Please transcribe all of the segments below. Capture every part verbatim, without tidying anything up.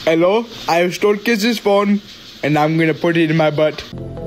Hello, I have stole Kazz's phone and I'm gonna put it in my butt.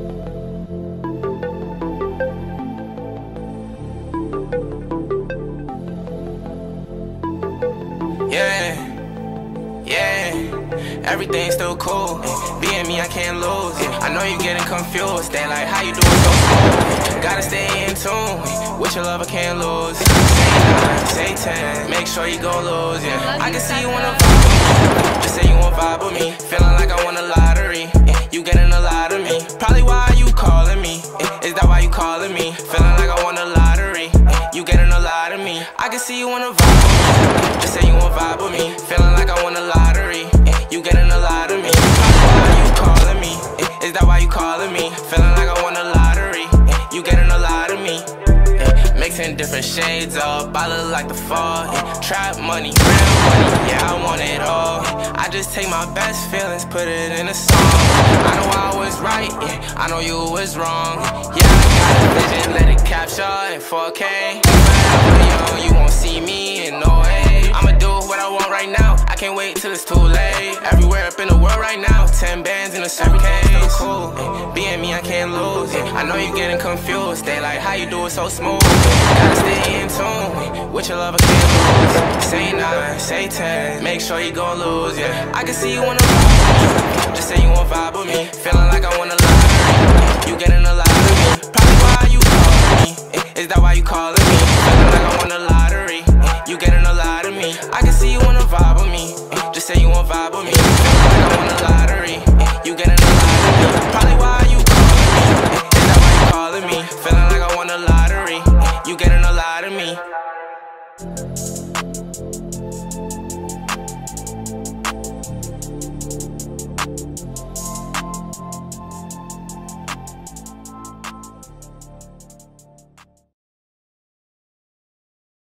Yeah, yeah, everything's still cool. Being me, I can't lose. I know you getting confused. They like, how you doing so smooth? Gotta stay in tune. With your love, I can't lose. Say nine, say ten, make sure you gon' lose. Yeah, I can see you wanna vibe with me. Just say you wanna vibe with me. Feeling like I won a lottery. You getting a lot of me. Probably why you calling me. Is that why you calling me? Feeling like I won a lottery. You getting a lot of me. I can see you wanna vibe with me. Just say you wanna vibe with me. Feeling like I won a lottery. You getting a lot of me. Probably why you calling me. Is that why you calling me? Feeling like I won a lottery. You getting a lot of me. Mixing different shades up, I look like the fall. Yeah. Trap money, real money, yeah, I want it all. I just take my best feelings, put it in a song. I know I was right, yeah, I know you was wrong. Yeah, I got a vision, let it capture in four K. Forever young, you won't see me in no way. I'ma do what I want right now, I can't wait till it's too late. Everywhere up in the world right now, ten bands in a suitcase. Still cool, yeah. Being me, I can't lose. Yeah. I know you getting confused, they like, how you do it so smooth? Gotta stay in tune. With your love, I can't lose. Say nine, say ten, make sure you gon' lose, yeah. I can see you wanna vibe with me. Just say you wanna vibe with me. Feeling like I won a lottery. You getting a lot of me. Probably why you calling me. Is that why you calling me? Feeling like I won a lottery. You getting a lot of me. I can see you wanna vibe with me. Just say you wanna vibe with me.